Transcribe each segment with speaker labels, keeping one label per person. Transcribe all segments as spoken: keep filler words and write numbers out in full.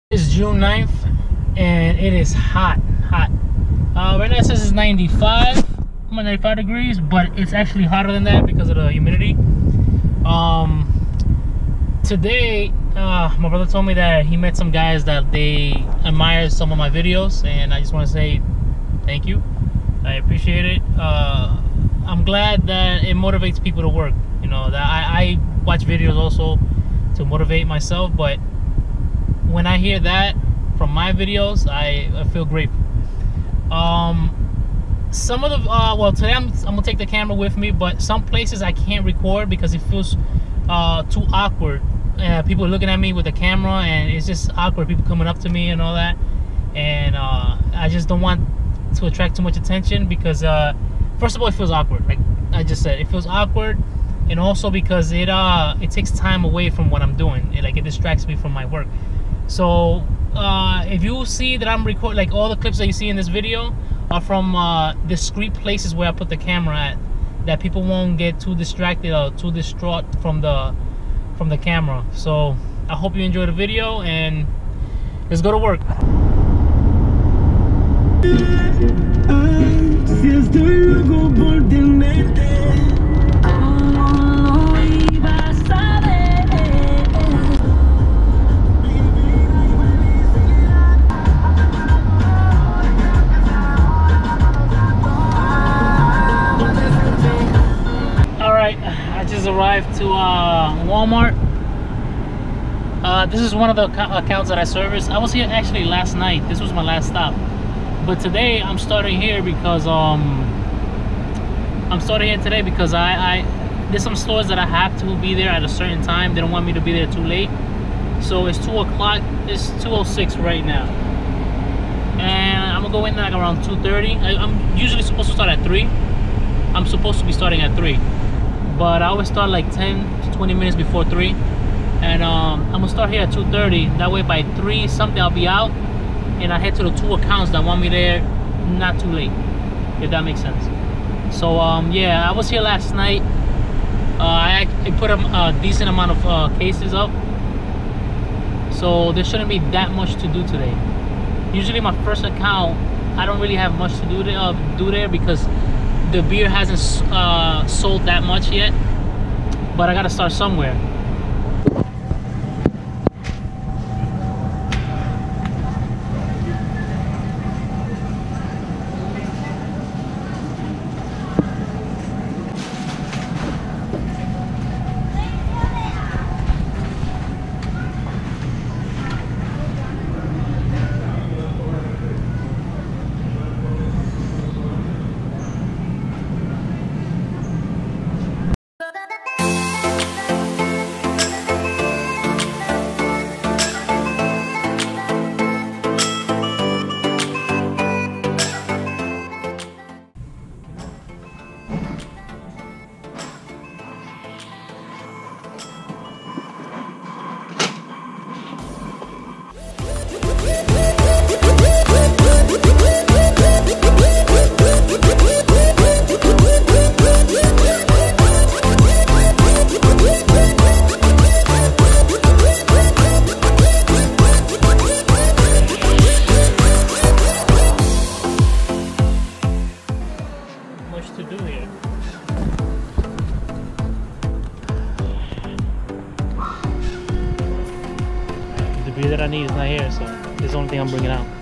Speaker 1: It's June ninth and it is hot, hot. Uh, right now it says it's ninety-five, ninety-five degrees, but it's actually hotter than that because of the humidity. Um, today, uh, my brother told me that he met some guys that they admire some of my videos, and I just want to say thank you. I appreciate it. Uh, I'm glad that it motivates people to work. You know, that I, I watch videos also to motivate myself, but when I hear that from my videos, I, I feel grateful. Um, some of the, uh, well, today I'm, I'm gonna take the camera with me, but some places I can't record because it feels uh, too awkward. Uh, people are looking at me with the camera, and it's just awkward. People coming up to me and all that, and uh, I just don't want to attract too much attention because, uh, first of all, it feels awkward. Like I just said, it feels awkward, and also because it uh, it takes time away from what I'm doing. It, like it distracts me from my work. So uh, if you see that I'm recording, like all the clips that you see in this video are from uh, discrete places where I put the camera at, that people won't get too distracted or too distraught from the from the camera. So I hope you enjoy the video, and let's go to work. I just arrived to uh, Walmart. Uh, this is one of the accounts that I service. I was here actually last night. This was my last stop. But today I'm starting here because um, I'm starting here today because I, I there's some stores that I have to be there at a certain time. They don't want me to be there too late. So it's two o'clock. It's two oh six right now, and I'm gonna go in like around two thirty. I'm usually supposed to start at three. I'm supposed to be starting at three. But I always start like ten to twenty minutes before three, and um, I'm gonna start here at two thirty. That way by three something I'll be out, and I head to the two accounts that want me there not too late, if that makes sense. So um, yeah, I was here last night. uh, I, I put a, a decent amount of uh, cases up, so there shouldn't be that much to do today. Usually my first account, I don't really have much to do there, uh, do there because the beer hasn't uh, sold that much yet, but I gotta start somewhere. To do here. The beer that I need is not here, so this is the only thing I'm bringing out.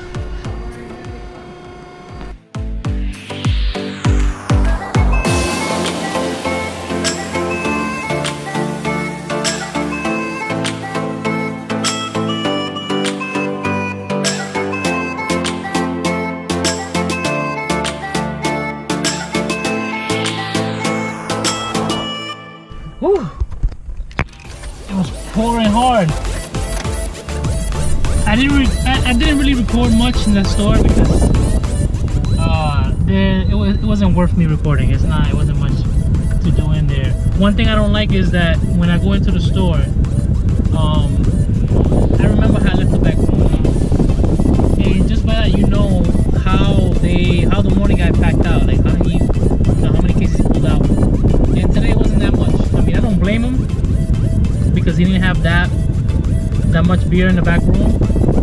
Speaker 1: Whew. It was pouring hard. I didn't re I, I didn't really record much in that store because uh, there it was it wasn't worth me recording. It's not. It wasn't much to do in there. One thing I don't like is that when I go into the store, um, I remember how I left the back room, and just by that you know how they how the morning guy packed out, like how he you know, how many cases he pulled out. And today it wasn't that much. I mean, I don't blame him because he didn't have that that much beer in the back room.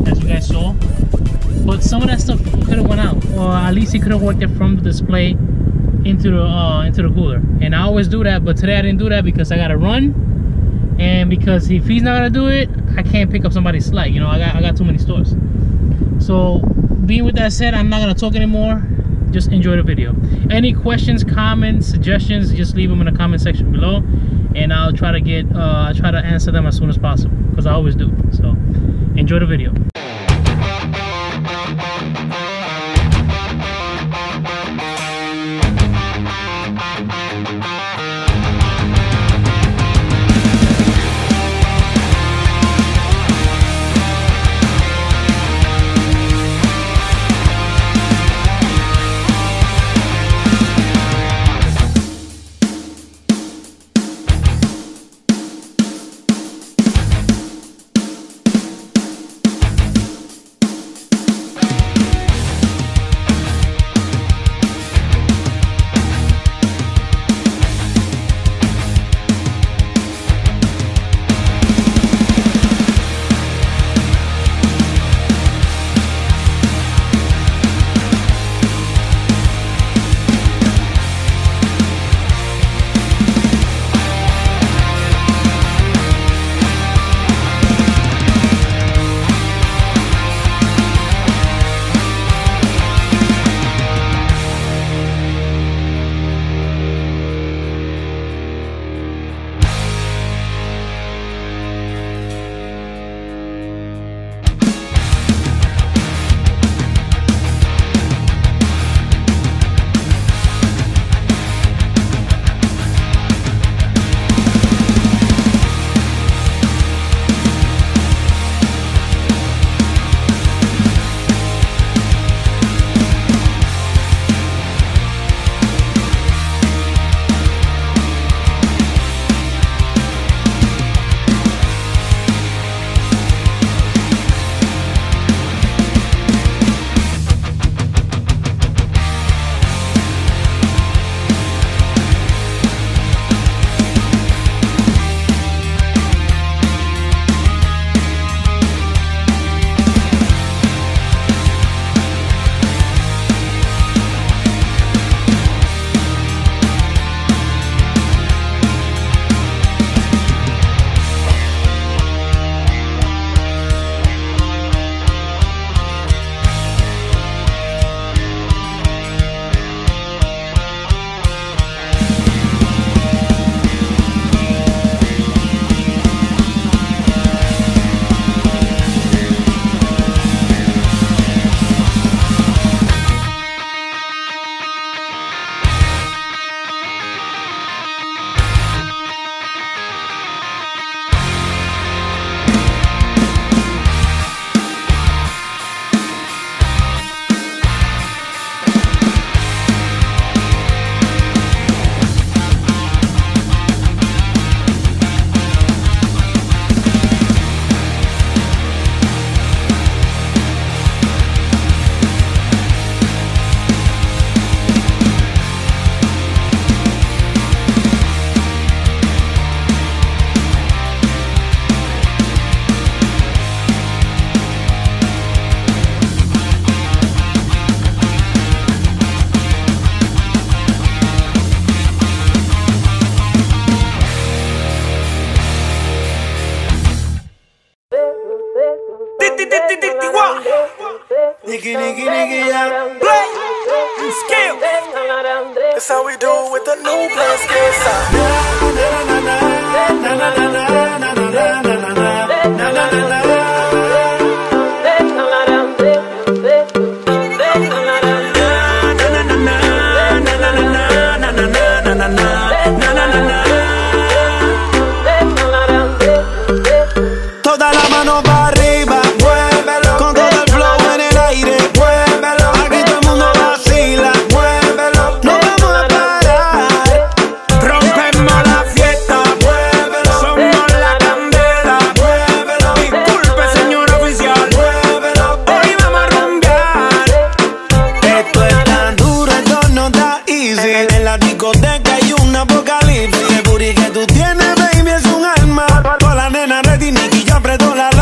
Speaker 1: at least he could have worked it from the display into the uh, into the cooler. And I always do that, but today I didn't do that because I gotta run, and because if he's not gonna do it, I can't pick up somebody's slack. You know, I got I got too many stores. So, being with that said, I'm not gonna talk anymore. Just enjoy the video. Any questions, comments, suggestions, just leave them in the comment section below, and I'll try to get uh, I'll try to answer them as soon as possible, because I always do. So, enjoy the video.
Speaker 2: Nigga, nigga, nigga, yeah. Play skill. That's how we do it with the new play skill sound. Na na na na na na na na na na na na na na na.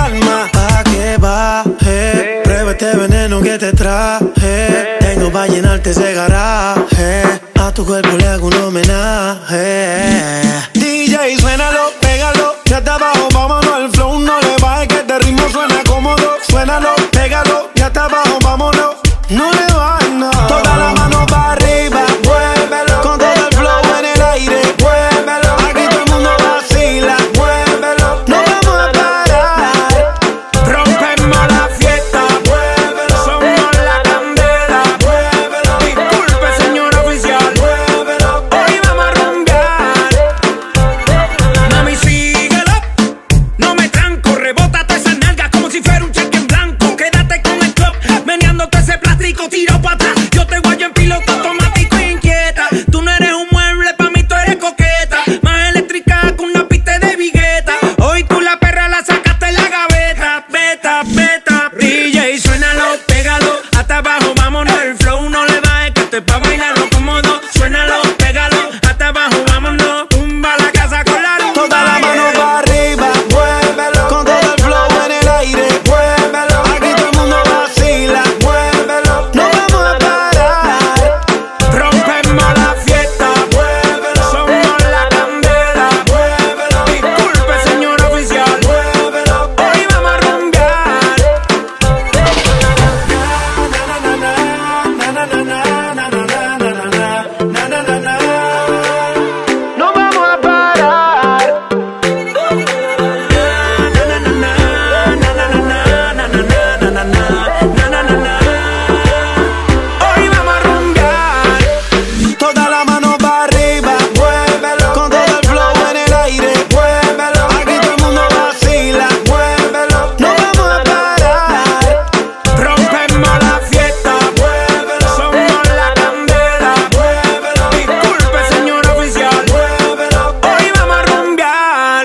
Speaker 3: Que te traje, tengo pa' llenar
Speaker 2: ponerte ese garaje. A tu cuerpo le hago un homenaje. D J, suénalo, pégalo, ya está abajo, vámonos al flow. No le bajes que este ritmo suena cómodo. Suénalo, pégalo, ya está abajo, vámonos. No le bajes nada. Toda la mano para arriba, muévelo. Con todo el flow en el aire, muévelo. Aquí todo el mundo vacila, muévelo. No vamos a parar. Rompemos la fiesta, muévelo. Somos la candela, muévelo. Disculpe, señor oficial, muévelo. Hoy vamos a rumbear. Mami, síguelo. No me tranco, rebótate esas nalgas como si fuera un cheque en blanco. Quédate con el club, meneándote ese plástico, tiro para atrás. Yo te guayo en piloto automático e inquieta. Tú no eres un mueble, pa' mí tú eres coqueta. Más eléctrica que una pista de vigueta. Hoy tú la perra la sacaste en la gaveta. Beta, beta, D J, suénalo, pégalo. Hasta abajo, vámonos, el flow no le bajes, que esto es pa' bailarlo cómodo. Suénalo, pégalo, hasta abajo, vámonos. Tumba la casa con la rumba. Toda la mano para arriba, muévelo. Con todo el flow en el aire, muévelo. Aquí todo el mundo vacila, muévelo. No vamos a parar. Rompemos la fiesta, muévelo. Somos la candela, muévelo. Disculpe, señor oficial, muévelo. Hoy vamos a rumbear. No vamos a parar. Hoy vamos a rumbear. Toda la mano para arriba, muévelo. Con todo el flow en el aire, muévelo. Aquí todo el mundo vacila, muévelo. No vamos a parar. Rompemos la fiesta, muévelo. Somos la candela, muévelo. Disculpe, señor oficial, muévelo. Hoy vamos a rumbear.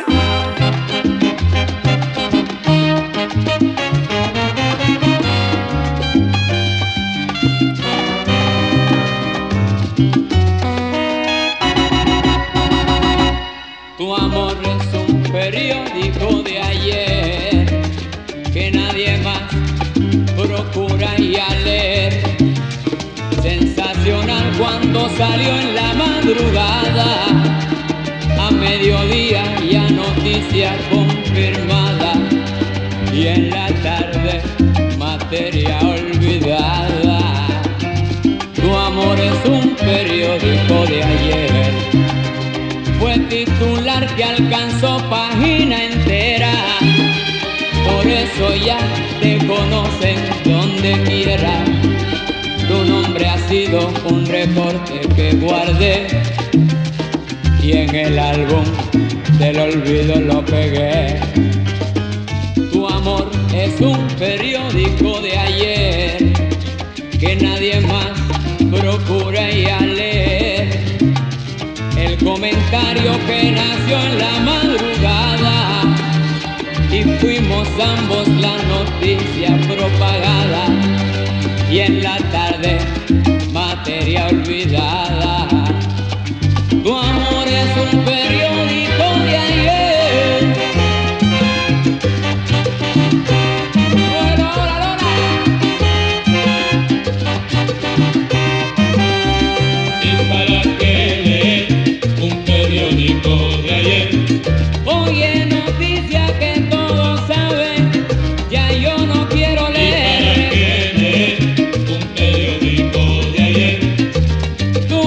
Speaker 3: Tu amor es un periódico de ayer que nadie más procura y a leer. Sensacional cuando salió en la madrugada, a mediodía ya noticia confirmada y en la tarde materia olvidada. Tu amor es un periódico de ayer, fue titular que alcanzó página entera. Por eso ya te conocen donde quiera. Tu nombre ha sido un recorte que guardé y en el álbum del olvido lo pegué. Tu amor es un periódico de ayer que nadie más procura y a leer. El comentario que nació en la madrugada y fuimos ambos la noticia propagada y en la tarde materia olvidada. Tu amor es un periódico de ayer. Bueno, ahora, ahora.
Speaker 4: ¿Y para qué leer un periódico de ayer?
Speaker 3: Oye, noticia que todos saben, ya yo no quiero
Speaker 4: ¿Y
Speaker 3: leer.
Speaker 4: para qué leer un periódico de ayer?
Speaker 3: Tu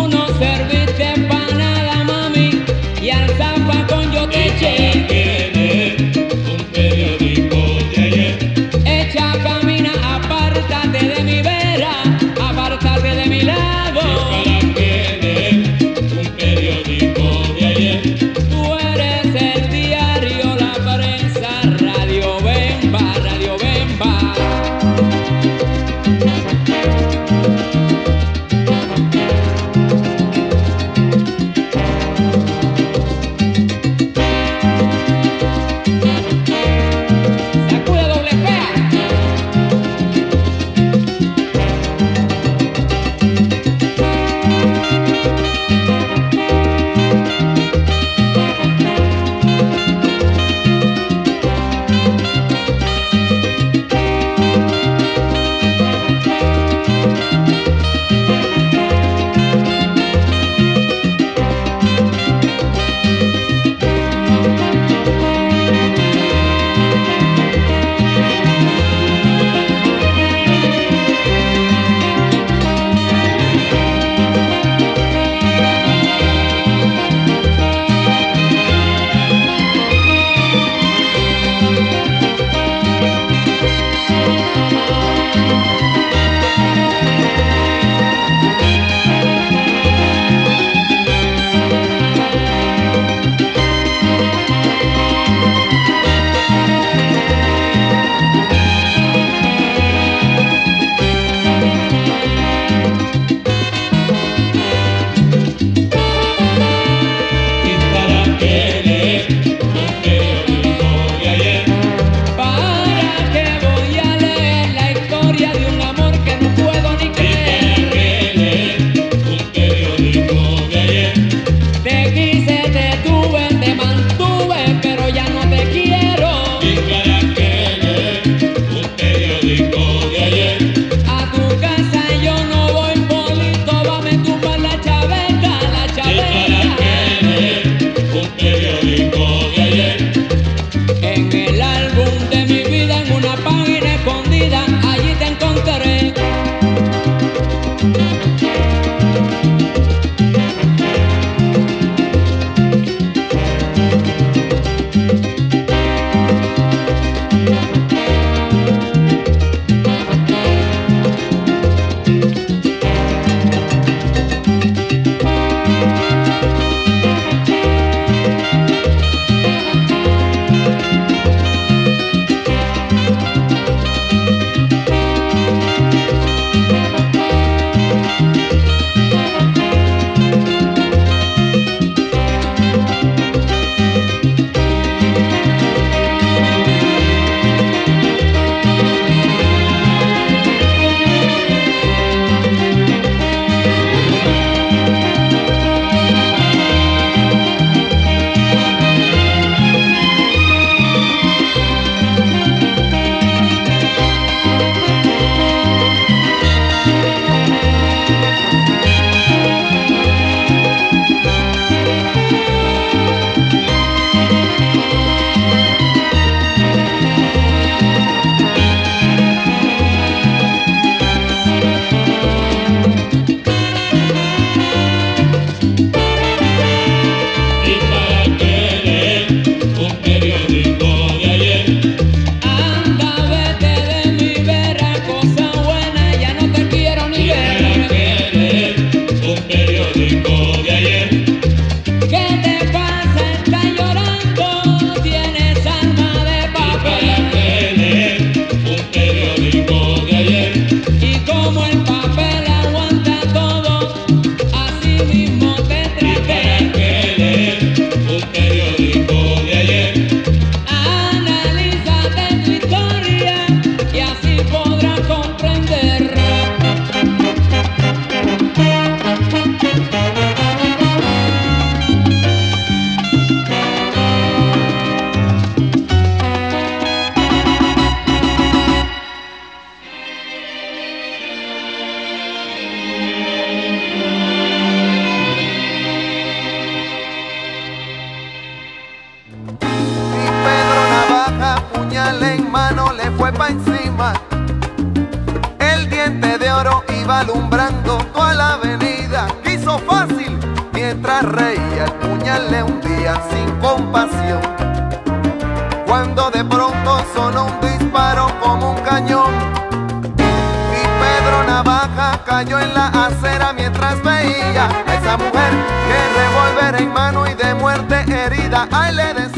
Speaker 5: iba alumbrando toda la avenida. Quiso fácil mientras reía, el puñal le hundía sin compasión. Cuando de pronto sonó un disparo como un cañón y Pedro Navaja cayó en la acera mientras veía a esa mujer que revólver en mano y de muerte herida. Ay, le